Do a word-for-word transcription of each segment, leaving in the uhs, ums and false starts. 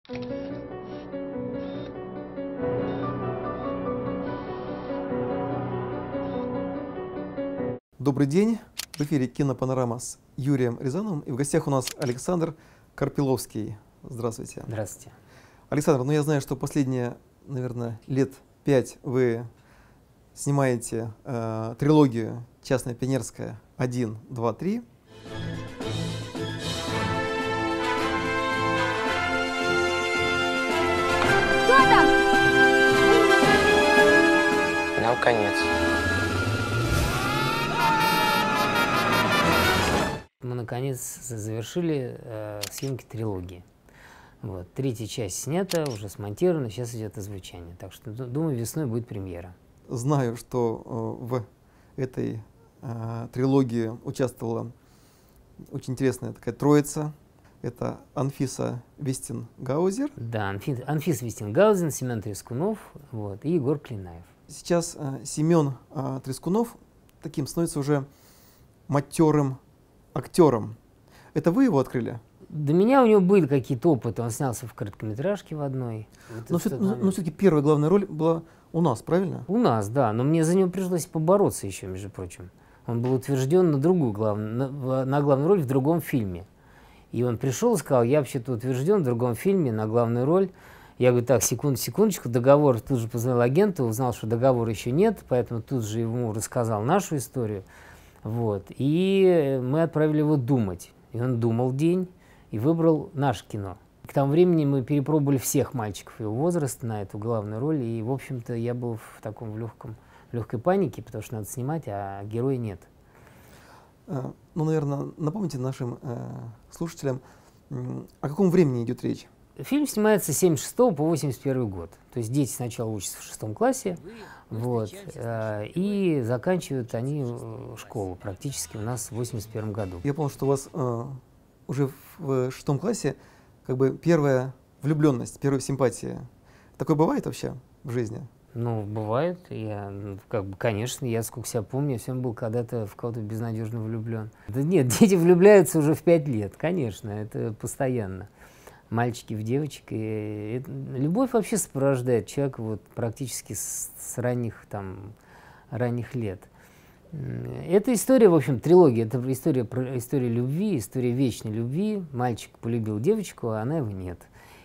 Добрый день. В эфире «Кинопанорама» с Юрием Рязановым. И в гостях у нас Александр Карпиловский. Здравствуйте. Здравствуйте. Александр, ну я знаю, что последние, наверное, лет пять вы снимаете э, трилогию «Частная пионерская один, два, три». Кто там? Нам конец. Мы наконец завершили э, съемки трилогии. Вот. Третья часть снята, уже смонтирована, сейчас идет озвучание. Так что, думаю, весной будет премьера. Знаю, что э, в этой э, трилогии участвовала очень интересная такая троица. Это Анфиса Вестингаузер. Да, Анфи, Анфиса Вестингаузен, Семен Трескунов, вот, и Егор Клинаев. Сейчас э, Семен э, Трескунов таким становится уже матерым актером. Это вы его открыли? До меня у него были какие-то опыты. Он снялся в короткометражке в одной. Вот но все-таки ну, все первая главная роль была у нас, правильно? У нас, да. Но мне за него пришлось побороться еще, между прочим. Он был утвержден на другую главную, на, на главную роль в другом фильме. И он пришел и сказал: я вообще-то утвержден в другом фильме на главную роль. Я говорю: так, секунду, секундочку, договор. Тут же позвонил агенту, узнал, что договора еще нет, поэтому тут же ему рассказал нашу историю. Вот. И мы отправили его думать. И он думал день и выбрал наше кино. К тому времени мы перепробовали всех мальчиков его возраста на эту главную роль. И, в общем-то, я был в таком в легком, в легкой панике, потому что надо снимать, а героя нет. Ну, наверное, напомните нашим э, слушателям, э, о каком времени идет речь? Фильм снимается с семьдесят шестого по восемьдесят первый год. То есть дети сначала учатся в шестом классе, вот, э, и заканчивают они школу практически у нас в восемьдесят первом году. Я помню, что у вас э, уже в шестом классе как бы первая влюбленность, первая симпатия. Такое бывает вообще в жизни? Ну, бывает. Я, как бы, конечно, я, сколько себя помню, я всем был когда-то в кого-то безнадежно влюблен. Да нет, дети влюбляются уже в пять лет, конечно, это постоянно. Мальчики в девочек. И любовь вообще сопровождает человека вот практически с, с ранних, там, ранних лет. Это история, в общем, трилогия, это история, про, история любви, история вечной любви. Мальчик полюбил девочку, а она его нет.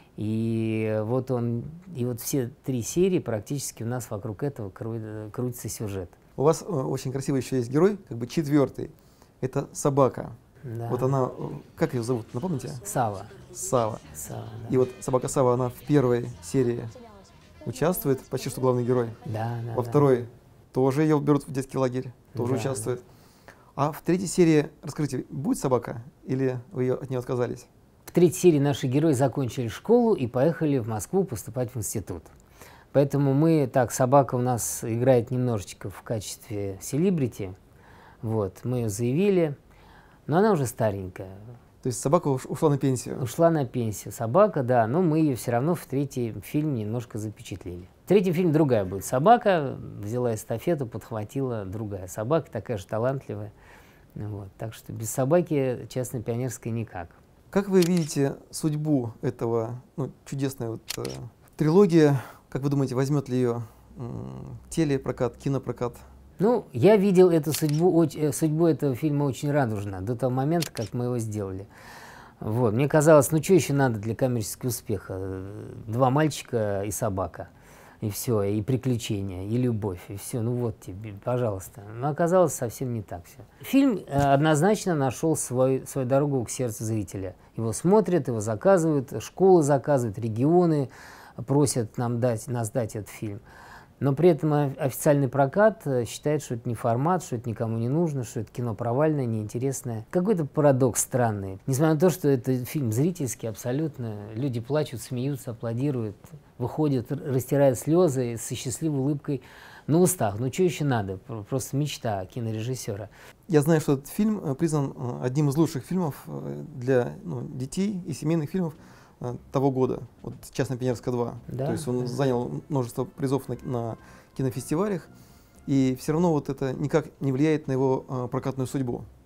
И вот он, и вот все три серии практически у нас вокруг этого кру, крутится сюжет. У вас очень красивый еще есть герой, как бы четвертый. Это собака. Да. Вот она, как ее зовут, напомните? Сава. Сава. Сава, да. И вот собака Сава, она в первой серии участвует, почти что главный герой. Да, да. Во да. второй тоже ее берут в детский лагерь, тоже да, участвует. Да. А в третьей серии, расскажите, будет собака или вы ее, от нее отказались? В третьей серии наши герои закончили школу и поехали в Москву поступать в институт. Поэтому мы, так, собака у нас играет немножечко в качестве селебрити. Вот, мы ее заявили, но она уже старенькая. То есть собака ушла на пенсию? Ушла на пенсию. Собака, да, но мы ее все равно в третьем фильме немножко запечатлели. В третьем фильме другая будет собака, взяла эстафету, подхватила другая собака, такая же талантливая. Вот, так что без собаки «Частная пионерская» никак. Как вы видите судьбу этого, ну, чудесной вот, э, трилогии? Как вы думаете, возьмет ли ее э, телепрокат, кинопрокат? Ну, я видел эту судьбу, судьбу этого фильма очень радужно, до того момента, как мы его сделали. Вот. Мне казалось, ну что еще надо для коммерческого успеха? Два мальчика и собака, и все, и приключения, и любовь, и все, ну вот тебе, пожалуйста. Но оказалось совсем не так все. Фильм однозначно нашел свой, свою дорогу к сердцу зрителя. Его смотрят, его заказывают, школы заказывают, регионы просят нам дать, нас дать этот фильм. Но при этом официальный прокат считает, что это не формат, что это никому не нужно, что это кино провальное, неинтересное. Какой-то парадокс странный. Несмотря на то, что это фильм зрительский абсолютно, люди плачут, смеются, аплодируют, выходят, растирают слезы со счастливой улыбкой на устах. Ну что еще надо? Просто мечта кинорежиссера. Я знаю, что этот фильм признан одним из лучших фильмов для ну, детей и семейных фильмов того года, вот «Частная пионерская два». Да, То есть он да. занял множество призов на, на кинофестивалях, и все равно вот это никак не влияет на его а, прокатную судьбу.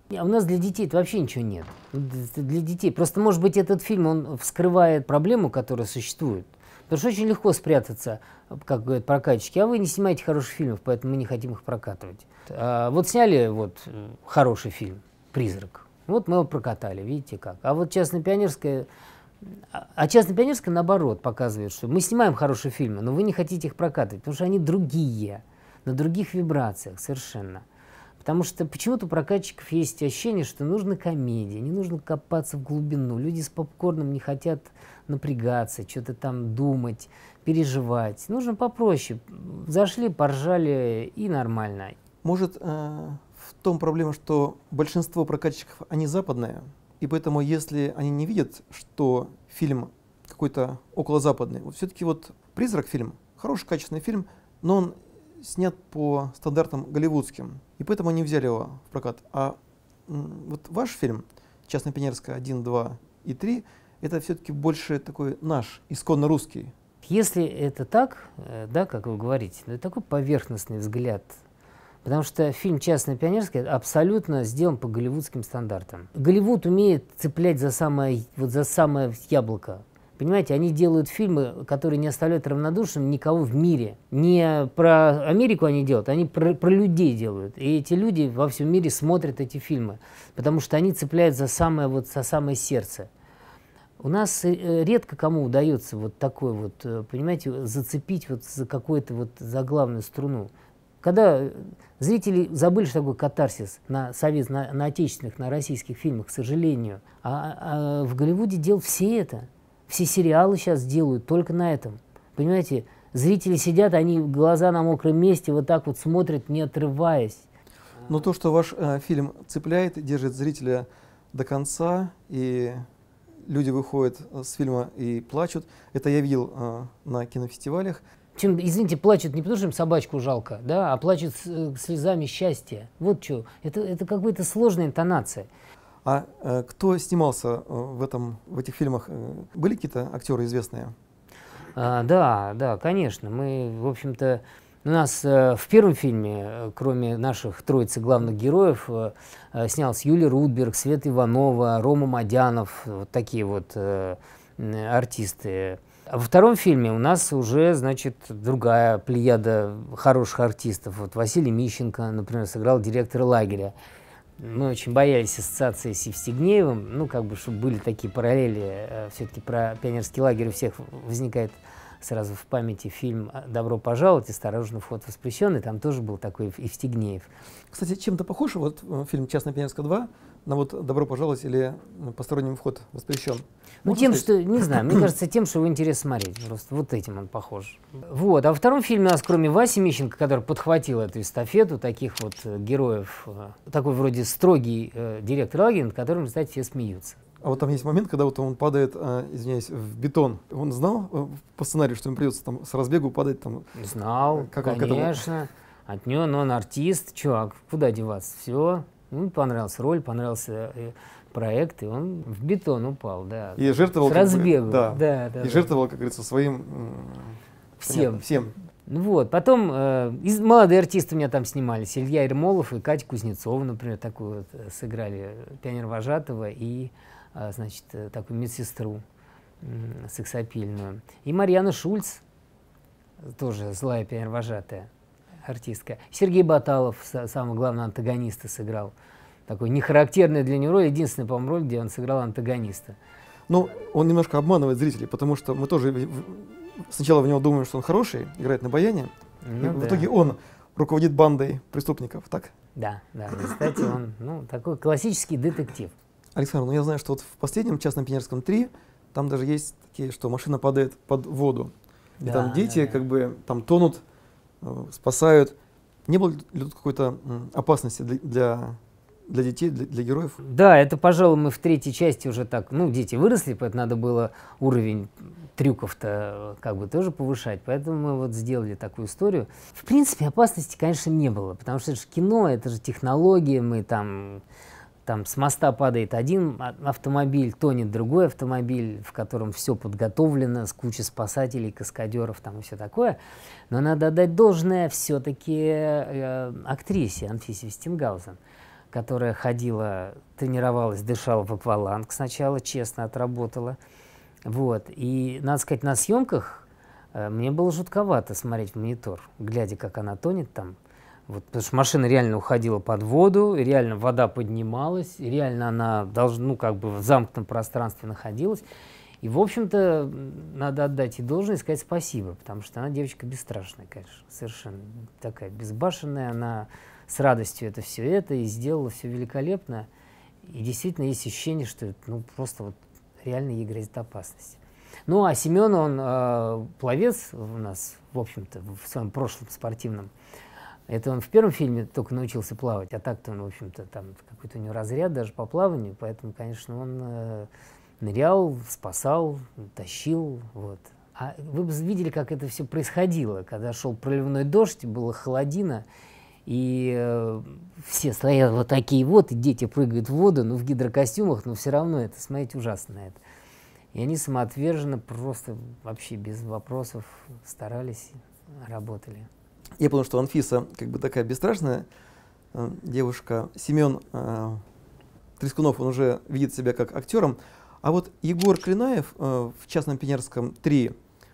А у нас для детей вообще ничего нет. Для детей. Просто, может быть, этот фильм, он вскрывает проблему, которая существует. Потому что очень легко спрятаться, как говорят прокатчики, а вы не снимаете хороших фильмов, поэтому мы не хотим их прокатывать. А вот сняли вот хороший фильм «Призрак». Вот мы его прокатали, видите как. А вот «Частно-пионерская», а «Частно-пионерская» наоборот показывает, что мы снимаем хорошие фильмы, но вы не хотите их прокатывать, потому что они другие, на других вибрациях совершенно. Потому что почему-то у прокатчиков есть ощущение, что нужна комедия, не нужно копаться в глубину. Люди с попкорном не хотят напрягаться, что-то там думать, переживать. Нужно попроще. Зашли, поржали и нормально. Может, э, в том проблема, что большинство прокатчиков, они западные, и поэтому если они не видят, что фильм какой-то околозападный, вот все-таки вот «Призрак» фильм, хороший, качественный фильм, но он снят по стандартам голливудским, и поэтому они взяли его в прокат. А вот ваш фильм «Частно-пионерская» один, два и три, это все-таки больше такой наш, исконно русский. Если это так, да, как вы говорите, это такой поверхностный взгляд. Потому что фильм «Частно-пионерская» абсолютно сделан по голливудским стандартам. Голливуд умеет цеплять за самое, вот за самое яблоко. Понимаете, они делают фильмы, которые не оставляют равнодушным никого в мире. Не про Америку они делают, они про, про людей делают. И эти люди во всем мире смотрят эти фильмы, потому что они цепляют за самое, вот, за самое сердце. У нас редко кому удается вот такой вот, понимаете, зацепить вот за какую-то вот за главную струну. Когда зрители забыли, что такое катарсис на, совет, на, на отечественных, на российских фильмах, к сожалению, а, а в Голливуде делают все это. Все сериалы сейчас делают только на этом. Понимаете, зрители сидят, они глаза на мокром месте вот так вот смотрят, не отрываясь. Но то, что ваш э, фильм цепляет, держит зрителя до конца, и люди выходят с фильма и плачут, это я видел э, на кинофестивалях. Чем, извините, плачут не потому, что им собачку жалко, да, а плачут с, слезами счастья. Вот что. Это, это какая-то сложная интонация. А э, кто снимался э, в, этом, в этих фильмах? Э, были какие-то актеры известные? А, да, да, конечно. Мы, в общем-то, у нас э, в первом фильме, э, кроме наших троицы главных героев, э, э, снялся Юлия Рудберг, Света Иванова, Рома Мадянов, вот такие вот э, э, артисты. А во втором фильме у нас уже, значит, другая плеяда хороших артистов. Вот Василий Мищенко, например, сыграл директора лагеря. Мы очень боялись ассоциации с Евстигнеевым, ну, как бы, чтобы были такие параллели. Э, все-таки про пионерский лагерь у всех возникает сразу в памяти фильм «Добро пожаловать», «Осторожно, вход воспрещенный», там тоже был такой Евстигнеев. Кстати, чем-то похож вот фильм «Частно-пионерская два» на вот «Добро пожаловать» или «Посторонним вход воспрещен»? Ну, Можно тем, сказать? что, не знаю, мне кажется, тем, что его интересно смотреть. Просто вот этим он похож. Вот. А во втором фильме у нас, кроме Васи Мищенко, который подхватил эту эстафету, таких вот э, героев, э, такой вроде строгий э, директор лагеря, над которым, кстати, все смеются. А вот там есть момент, когда вот он падает, э, извиняюсь, в бетон. Он знал э, по сценарию, что ему придется там с разбегу падать там? Знал, Как он к этому? конечно. От него, но он артист. Чувак, куда деваться? Все. Ему понравилась роль, понравился э, проект, и он в бетон упал, да. И жертвовал, с как бы, разбегу. да, Да, да, и да. жертвовал, как говорится, своим м, Всем. понятно, всем. Ну вот, потом э, из, молодые артисты у меня там снимались. Илья Ермолов и Катя Кузнецова, например, такую вот э, сыграли пионер-вожатого и, э, значит, э, такую медсестру э, сексапильную. И Марьяна Шульц, тоже злая пионер-вожатая артистка. Сергей Баталов, са, самого главного антагониста, сыграл. Такой нехарактерный для него роль, единственная, по-моему, роль, где он сыграл антагониста. Но он немножко обманывает зрителей, потому что мы тоже в- в- сначала в него думаем, что он хороший, играет на баяне, Ну, и в да. итоге он руководит бандой преступников, так? Да, да, кстати, он, ну, такой классический детектив. Александр, ну я знаю, что вот в последнем «Частном пионерском три» там даже есть такие, что машина падает под воду. И Да, там дети да, да. как бы там тонут, э, спасают. Не было ли тут какой-то м, опасности для, для, для детей, для, для героев? Да, это, пожалуй, мы в третьей части уже так, ну, дети выросли, поэтому надо было уровень трюков-то как бы тоже повышать, поэтому мы вот сделали такую историю. В принципе, опасности, конечно, не было, потому что это же кино, это же технологии, мы там, там с моста падает один а- автомобиль, тонет другой автомобиль, в котором все подготовлено, с кучей спасателей, каскадеров там и все такое. Но надо отдать должное все-таки э, актрисе Анфисе Стенгаузен. которая ходила, тренировалась, дышала в акваланг сначала, честно отработала. Вот. И, надо сказать, на съемках э, мне было жутковато смотреть в монитор, глядя, как она тонет там. Вот, потому что машина реально уходила под воду, и реально вода поднималась, и реально она должна, ну, как бы в замкнутом пространстве находилась. И, в общем-то, надо отдать ей должное и сказать спасибо, потому что она девочка бесстрашная, конечно, совершенно такая безбашенная, она с радостью это все это и сделала все великолепно. И действительно есть ощущение, что ну, просто вот реально ей грозит опасность. Ну, а Семен, он э, пловец у нас, в общем-то, в своем прошлом спортивном. Это он в первом фильме только научился плавать, а так-то он, в общем-то, там какой-то у него разряд даже по плаванию, поэтому, конечно, он э, нырял, спасал, тащил, вот. А вы бы видели, как это все происходило, когда шел проливной дождь, было холодина, и э, все стоят вот такие вот, и дети прыгают в воду, ну, в гидрокостюмах, но все равно это, смотрите, ужасно на это. И они самоотверженно, просто вообще без вопросов старались, работали. Я понял, что Анфиса как бы такая бесстрашная э, девушка. Семен э, Трескунов, он уже видит себя как актером. А вот Егор Клинаев э, в «Частном пионерском три»,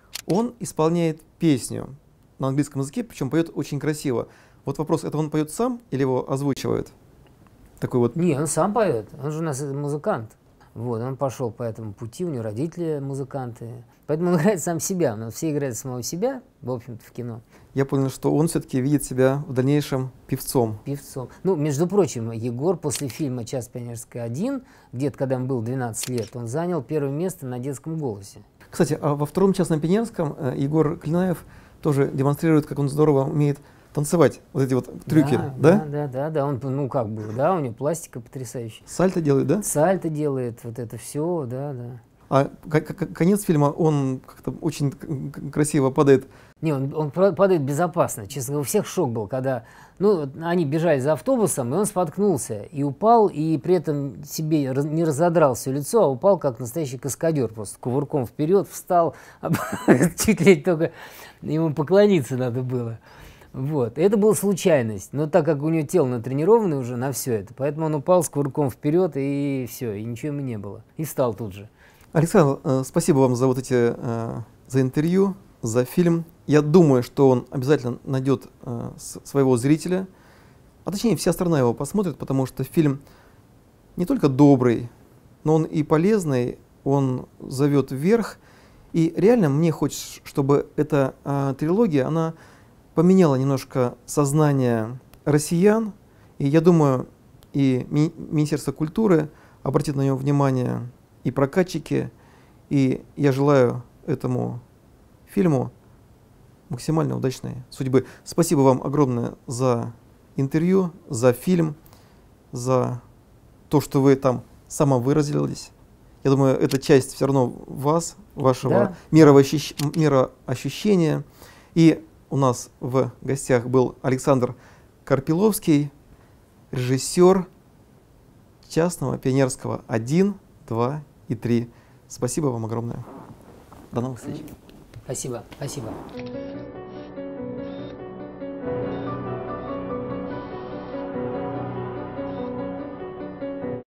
он исполняет песню на английском языке, причем поет очень красиво. Вот вопрос, это он поет сам или его озвучивают? Такой вот... Не, он сам поет, он же у нас музыкант. Вот, он пошел по этому пути, у него родители музыканты. Поэтому он играет сам себя, но все играют самого себя, в общем-то, в кино. Я понял, что он все-таки видит себя в дальнейшем певцом. Певцом. Ну, между прочим, Егор после фильма «Час пионерский один», где-то, когда ему было двенадцать лет, он занял первое место на детском голосе. Кстати, а во втором «Частном пионерском» Егор Клинаев тоже демонстрирует, как он здорово умеет танцевать, вот эти вот трюки, да? Да, да, да, да, да, он, ну, как бы, да, у него пластика потрясающая. Сальто делает, да? Сальто делает, вот это все, да, да. А конец фильма, он как-то очень красиво падает. Не, он, он падает безопасно. Честно говоря, у всех шок был, когда ну, они бежали за автобусом, и он споткнулся и упал, и при этом себе не разодрал все лицо, а упал как настоящий каскадер, просто кувырком вперед встал, чуть ли только ему поклониться надо было. Вот. Это была случайность, но так как у него тело натренированное уже на все это, поэтому он упал с кувырком вперед, и все, и ничего ему не было. И встал тут же. Александр, э, спасибо вам за вот эти, э, за интервью, за фильм. Я думаю, что он обязательно найдет э, своего зрителя, а точнее вся страна его посмотрит, потому что фильм не только добрый, но он и полезный, он зовет вверх. И реально мне хочется, чтобы эта э, трилогия, она поменяла немножко сознание россиян. И я думаю, и ми Министерство культуры обратит на него внимание, и прокатчики. И я желаю этому фильму максимально удачной судьбы. Спасибо вам огромное за интервью, за фильм, за то, что вы там самовыразились. Я думаю, это часть все равно вас, вашего да. мироощущ... мироощущения. И у нас в гостях был Александр Карпиловский, режиссер «Частного пионерского один, два и три». Спасибо вам огромное. До новых встреч. Спасибо, спасибо.